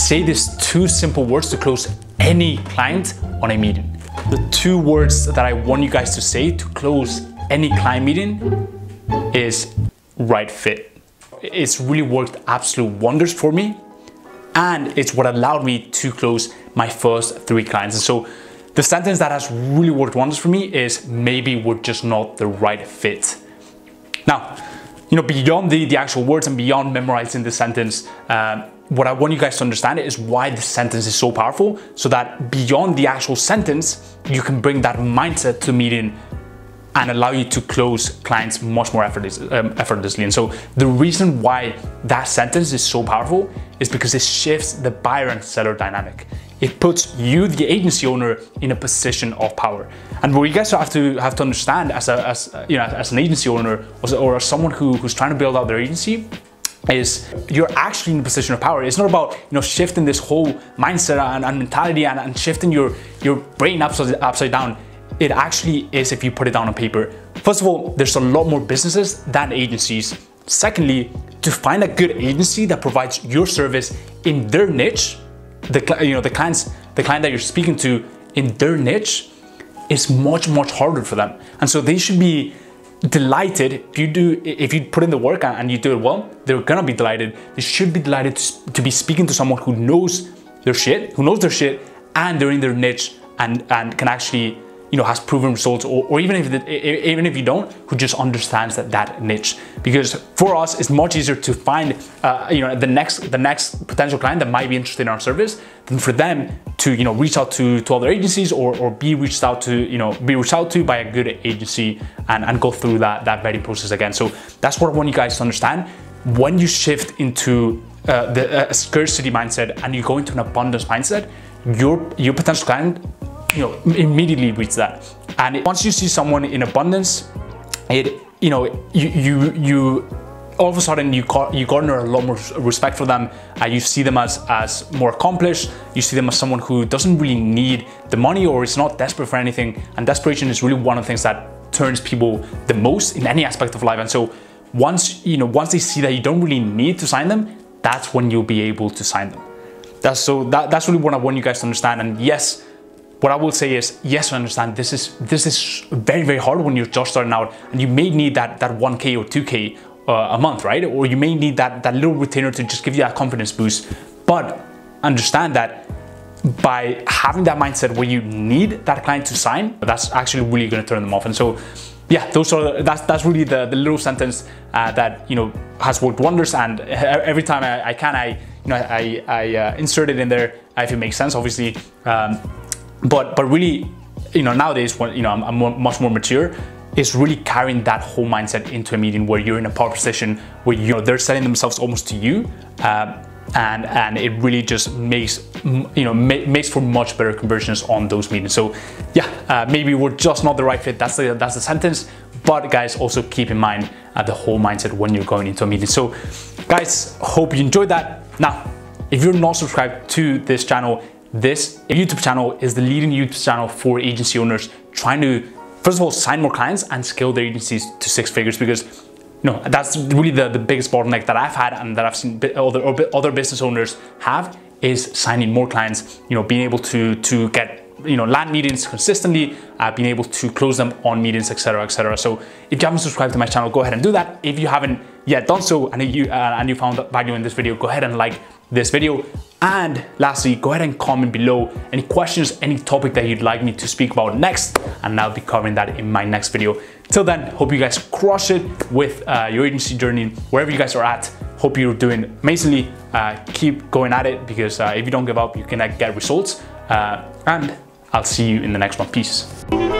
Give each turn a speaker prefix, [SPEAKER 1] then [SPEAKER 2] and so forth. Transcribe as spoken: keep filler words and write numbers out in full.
[SPEAKER 1] say these two simple words to close any client on a meeting. The two words that I want you guys to say to close any client meeting is right fit. It's really worked absolute wonders for me, and it's what allowed me to close my first three clients. And so the sentence that has really worked wonders for me is maybe we're just not the right fit. Now, you know, beyond the, the actual words and beyond memorizing the sentence, um, what I want you guys to understand is why the sentence is so powerful, so that beyond the actual sentence, you can bring that mindset to meeting and allow you to close clients much more effortless, um, effortlessly. And so the reason why that sentence is so powerful is because it shifts the buyer and seller dynamic. It puts you, the agency owner, in a position of power. And what you guys have to have to understand as a, as you know, as an agency owner or, or as someone who, who's trying to build out their agency, is you're actually in a position of power. It's not about, you know, shifting this whole mindset and, and mentality and, and shifting your your brain upside upside down. It actually is if you put it down on paper. First of all, there's a lot more businesses than agencies. Secondly, to find a good agency that provides your service in their niche, the you know the clients, the client that you're speaking to in their niche, is much much harder for them. And so they should be delighted if you do if you put in the work and you do it well. They're gonna be delighted. They should be delighted to, to be speaking to someone who knows their shit, who knows their shit, and they're in their niche and and can actually, you know, has proven results, or, or even if the, even if you don't, who just understands that that niche. Because for us, it's much easier to find uh, you know the next the next potential client that might be interested in our service than for them to, you know, reach out to to other agencies or or be reached out to you know be reached out to by a good agency and and go through that that vetting process again. So that's what I want you guys to understand. When you shift into uh, the uh, scarcity mindset and you go into an abundance mindset, your your potential client, you know, immediately reach that. And it, once you see someone in abundance, it, you know, you you you all of a sudden you you garner a lot more respect for them. Uh, you see them as as more accomplished. You see them as someone who doesn't really need the money or is not desperate for anything. And desperation is really one of the things that turns people the most in any aspect of life. And so once you know once they see that you don't really need to sign them, that's when you'll be able to sign them. That's so that that's really what I want you guys to understand. And yes, what I will say is, yes, I understand this is this is very, very hard when you're just starting out, and you may need that that one K or two K uh, a month, right? Or you may need that that little retainer to just give you that confidence boost. But understand that by having that mindset where you need that client to sign, that's actually really going to turn them off. And so, yeah, those are that's that's really the the little sentence uh, that you know has worked wonders. And every time I, I can, I you know I I uh, insert it in there if it makes sense, obviously. Um, But but really, you know, nowadays when you know I'm, I'm more, much more mature, is really carrying that whole mindset into a meeting where you're in a power position where you know they're selling themselves almost to you, uh, and and it really just makes you know ma makes for much better conversions on those meetings. So yeah, uh, maybe we're just not the right fit. That's the that's the sentence. But guys, also keep in mind uh, the whole mindset when you're going into a meeting. So guys, hope you enjoyed that. Now, if you're not subscribed to this channel, this YouTube channel is the leading YouTube channel for agency owners trying to, first of all, sign more clients and scale their agencies to six figures, because you know that's really the, the biggest bottleneck that I've had and that I've seen other, other business owners have, is signing more clients, you know, being able to, to get, you know, land meetings consistently, uh, being able to close them on meetings, et cetera, et cetera. So if you haven't subscribed to my channel, go ahead and do that. If you haven't yet done so and you, uh, and you found value in this video, go ahead and like this video. And lastly, go ahead and comment below any questions, any topic that you'd like me to speak about next, and I'll be covering that in my next video. Till then, hope you guys crush it with uh, your agency journey, wherever you guys are at. Hope you're doing amazingly. Uh, keep going at it, because uh, if you don't give up, you can uh, get results. Uh, and I'll see you in the next one. Peace.